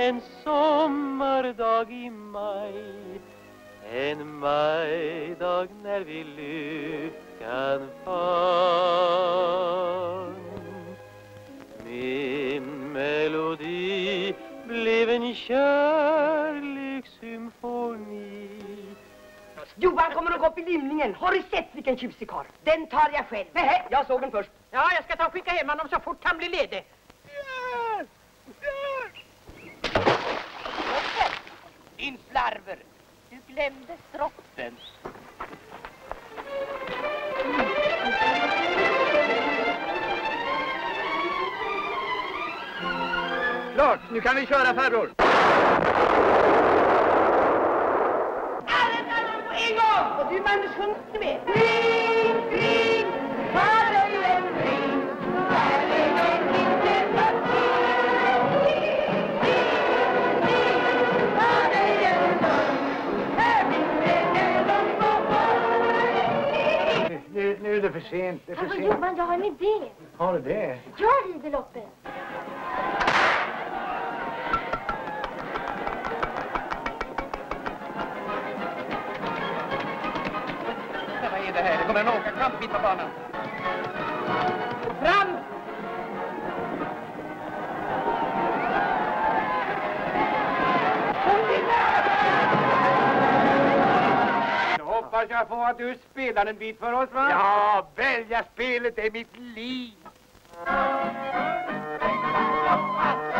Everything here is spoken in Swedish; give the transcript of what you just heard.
en sommardag i maj. En majdag när vi lyckan fann. Min melodi blev en kärlekssymfoni. Johan kommer att gå upp i limningen. Har du sett vilken tjusig karl? Den tar jag själv. Nej, jag såg den först. Ja, jag ska ta och skicka hem honom så fort han blir ledig. Din slarver, du glömde stroppen. Klart, nu kan vi köra farbror. En gång! Och du Magnus sjunger med. Ring, ring, var dig en ring. Var dig en ring, var dig en ring. Här finns det en Nu är det för sent. Det är för sent. Johan, jag har en idé. Har du det? Jag rider loppet. Vad är det här? Det kommer en åka kampbit på banan. Fram! Jag hoppas jag får att du spelar en bit för oss, va? Ja, välja spelet är mitt liv.